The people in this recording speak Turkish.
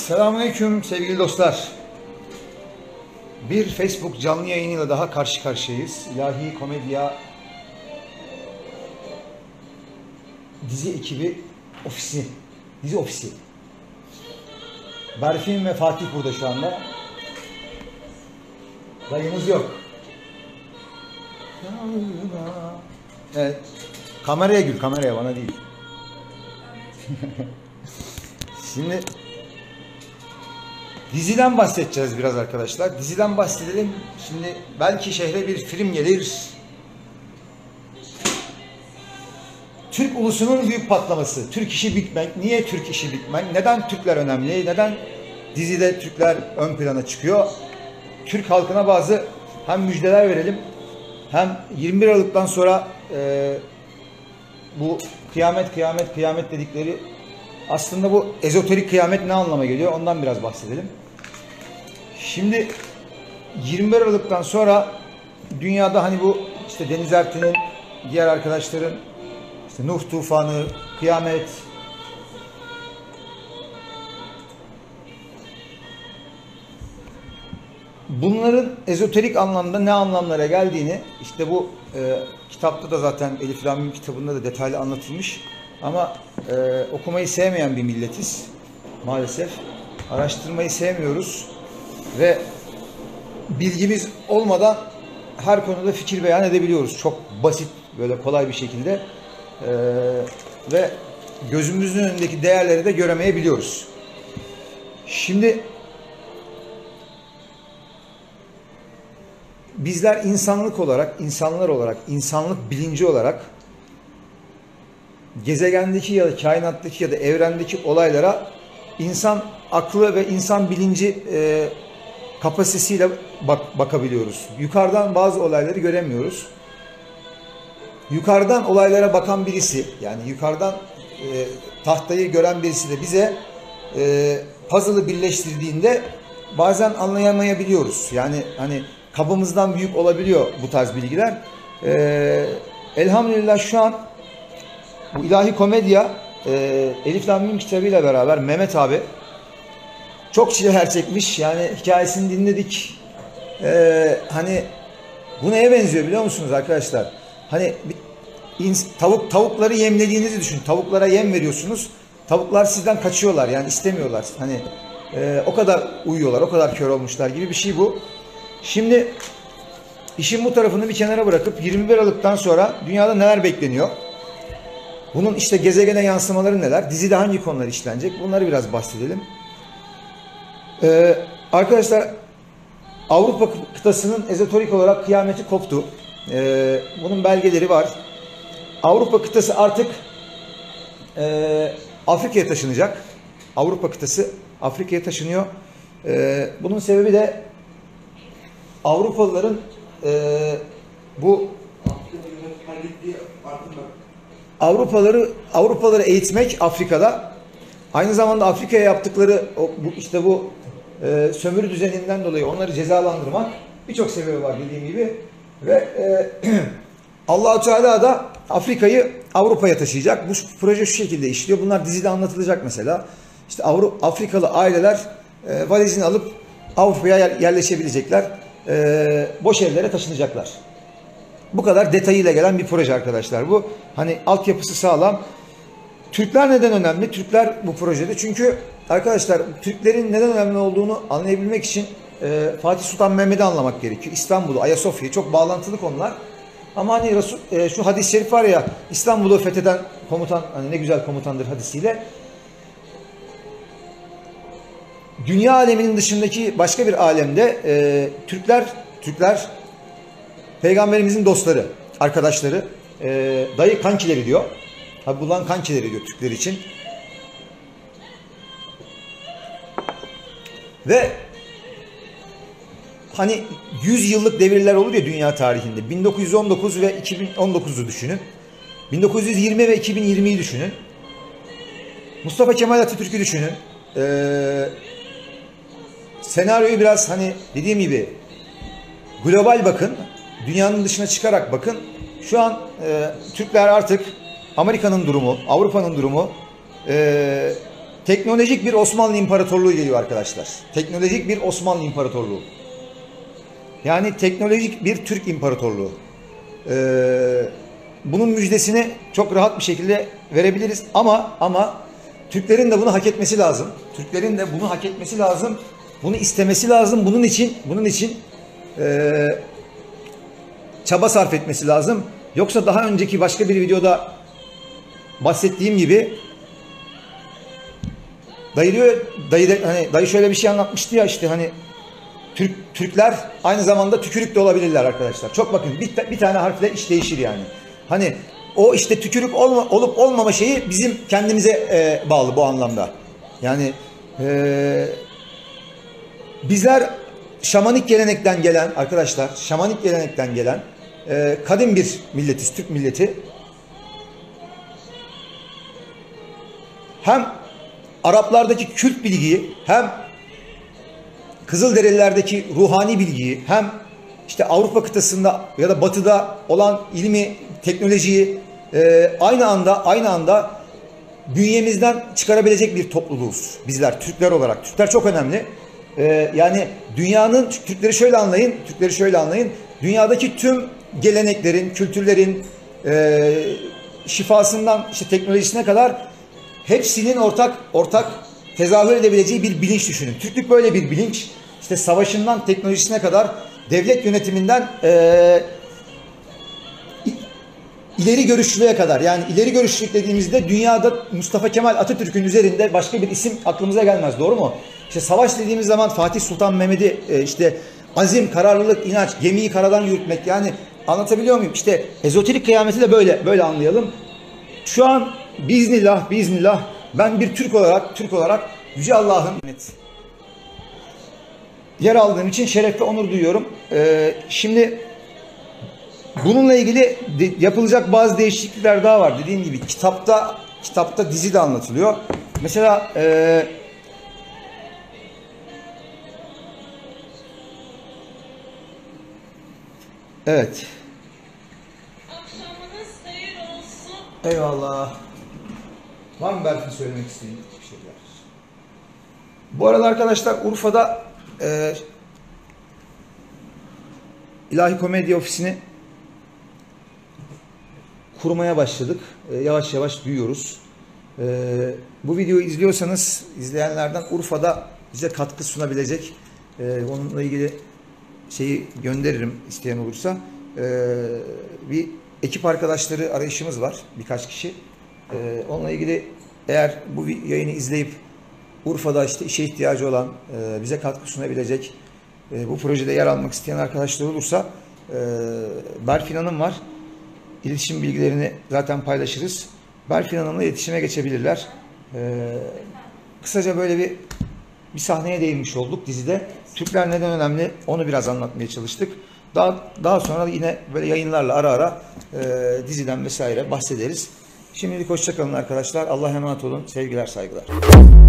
Selamünaleyküm sevgili dostlar. Bir Facebook canlı yayınıyla daha karşı karşıyayız. İlahi Komedya dizi ekibi ofisi, dizi ofisi. Berfin ve Fatih burada şu anda. Dayımız yok. Evet. Kameraya gül, kameraya, bana değil. Şimdi diziden bahsedeceğiz biraz arkadaşlar. Diziden bahsedelim. Şimdi belki şehre bir film gelir. Türk ulusunun büyük patlaması. Türk işi Big Bang. Niye Türk işi Big Bang? Neden Türkler önemli? Neden dizide Türkler ön plana çıkıyor? Türk halkına bazı hem müjdeler verelim, hem 21 Aralık'tan sonra bu kıyamet dedikleri, aslında bu ezoterik kıyamet ne anlama geliyor? Ondan biraz bahsedelim. Şimdi 21 Aralık'tan sonra dünyada hani bu işte Deniz Erten'in, diğer arkadaşların işte Nuh tufanı, kıyamet, bunların ezoterik anlamda ne anlamlara geldiğini işte bu kitapta da zaten Elif Lam Mim kitabında da detaylı anlatılmış. Ama okumayı sevmeyen bir milletiz maalesef. Araştırmayı sevmiyoruz ve bilgimiz olmadan her konuda fikir beyan edebiliyoruz. Çok basit, böyle kolay bir şekilde ve gözümüzün önündeki değerleri de göremeyebiliyoruz. Şimdi bizler insanlık olarak, insanlar olarak, insanlık bilinci olarak gezegendeki ya da kainattaki ya da evrendeki olaylara insan aklı ve insan bilinci kapasitesiyle bakabiliyoruz. Yukarıdan bazı olayları göremiyoruz. Yukarıdan olaylara bakan birisi, yani yukarıdan tahtayı gören birisi de bize puzzle'ı birleştirdiğinde bazen anlayamayabiliyoruz. Yani hani kabımızdan büyük olabiliyor bu tarz bilgiler. Elhamdülillah şu an bu İlahi Komedya Elif Lam Mim kitabıyla beraber Mehmet abi çok çileler çekmiş. Yani hikayesini dinledik. Hani bu neye benziyor biliyor musunuz arkadaşlar? Hani tavukları yemlediğinizi düşünün. Tavuklara yem veriyorsunuz. Tavuklar sizden kaçıyorlar, yani istemiyorlar. Hani o kadar uyuyorlar, o kadar kör olmuşlar gibi bir şey bu. Şimdi işin bu tarafını bir kenara bırakıp 21 Aralık'tan sonra dünyada neler bekleniyor? Bunun işte gezegene yansımaları neler? Dizide hangi konular işlenecek? Bunları biraz bahsedelim. Arkadaşlar, Avrupa kıtasının ezoterik olarak kıyameti koptu. Bunun belgeleri var. Avrupa kıtası artık Afrika'ya taşınacak. Avrupa kıtası Afrika'ya taşınıyor. Bunun sebebi de Avrupalıların bu Avrupalıları eğitmek Afrika'da, aynı zamanda Afrika'ya yaptıkları bu sömürü düzeninden dolayı onları cezalandırmak, birçok sebebi var dediğim gibi ve Allah-u Teala da Afrika'yı Avrupa'ya taşıyacak. Bu proje şu şekilde işliyor. Bunlar dizide anlatılacak mesela. İşte Afrikalı aileler valizini alıp Avrupa'ya yerleşebilecekler. Boş evlere taşınacaklar. Bu kadar detayıyla gelen bir proje arkadaşlar bu. Hani altyapısı sağlam. Türkler neden önemli? Türkler bu projede. Çünkü arkadaşlar, Türklerin neden önemli olduğunu anlayabilmek için Fatih Sultan Mehmet'i anlamak gerekiyor. İstanbul'u, Ayasofya'yı, çok bağlantılı konular. Ama hani şu hadis-i şerif var ya, İstanbul'u fetheden komutan, hani ne güzel komutandır hadisiyle. Dünya aleminin dışındaki başka bir alemde Türkler Peygamberimizin dostları, arkadaşları, dayı kankileri diyor. Tabi bunların kankileri diyor Türkler için. Ve hani 100 yıllık devirler olur ya dünya tarihinde. 1919 ve 2019'u düşünün. 1920 ve 2020'yi düşünün. Mustafa Kemal Atatürk'ü düşünün. Senaryoyu biraz hani dediğim gibi global bakın. Dünyanın dışına çıkarak bakın. Şu an Türkler artık Amerika'nın durumu, Avrupa'nın durumu, teknolojik bir Osmanlı İmparatorluğu geliyor arkadaşlar. Teknolojik bir Osmanlı İmparatorluğu. Yani teknolojik bir Türk İmparatorluğu. Bunun müjdesini çok rahat bir şekilde verebiliriz. Ama Türklerin de bunu hak etmesi lazım. Türklerin de bunu hak etmesi lazım. Bunu istemesi lazım. Bunun için çaba sarf etmesi lazım. Yoksa daha önceki başka bir videoda bahsettiğim gibi dayı şöyle bir şey anlatmıştı ya, işte hani Türkler aynı zamanda tükürük de olabilirler arkadaşlar. Çok bakın, bir tane harfle iş değişir yani. Hani o işte tükürük olup olmama şeyi bizim kendimize bağlı bu anlamda. Yani bizler şamanik gelenekten gelen arkadaşlar, şamanik gelenekten gelen kadim bir milletiz, Türk milleti. Hem Araplardaki kült bilgiyi, hem Kızılderililerdeki ruhani bilgiyi, hem işte Avrupa kıtasında ya da Batı'da olan ilmi, teknolojiyi aynı anda bünyemizden çıkarabilecek bir topluluğuz bizler, Türkler olarak. Türkler çok önemli. Yani dünyanın, Türkleri şöyle anlayın. Dünyadaki tüm geleneklerin, kültürlerin şifasından işte teknolojisine kadar hepsinin ortak tezahür edebileceği bir bilinç düşünün. Türklük böyle bir bilinç. İşte savaşından teknolojisine kadar, devlet yönetiminden ileri görüşlülüğe kadar. Yani ileri görüşlülük dediğimizde dünyada Mustafa Kemal Atatürk'ün üzerinde başka bir isim aklımıza gelmez. Doğru mu? İşte savaş dediğimiz zaman Fatih Sultan Mehmet'i, işte azim, kararlılık, inanç, gemiyi karadan yürütmek. Yani anlatabiliyor muyum? İşte ezoterik kıyameti de böyle anlayalım. Şu an biiznillah ben bir Türk olarak Yüce Allah'ın yer aldığım için şeref ve onur duyuyorum. Şimdi bununla ilgili yapılacak bazı değişiklikler daha var. Dediğim gibi kitapta dizi de anlatılıyor. Mesela evet. Akşamınız hayır olsun. Eyvallah. Var mı Berfin söylemek istediğin bir şeyler? Bu arada arkadaşlar Urfa'da İlahi Komedya Ofisi'ni kurmaya başladık. Yavaş yavaş büyüyoruz. Bu videoyu izleyenlerden Urfa'da bize katkı sunabilecek, onunla ilgili şeyi gönderirim isteyen olursa. Bir ekip arkadaşları arayışımız var, birkaç kişi. Onunla ilgili eğer bu yayını izleyip Urfa'da işte işe ihtiyacı olan, bize katkı sunabilecek, bu projede yer almak isteyen arkadaşlar olursa Berfin Hanım var. İletişim bilgilerini zaten paylaşırız. Berfin Hanım'la iletişime geçebilirler. Kısaca böyle bir sahneye değinmiş olduk dizide. Türkler neden önemli onu biraz anlatmaya çalıştık. Daha sonra yine böyle yayınlarla ara diziden vesaire bahsederiz. Şimdilik hoşça kalın arkadaşlar. Allah'a emanet olun. Sevgiler, saygılar.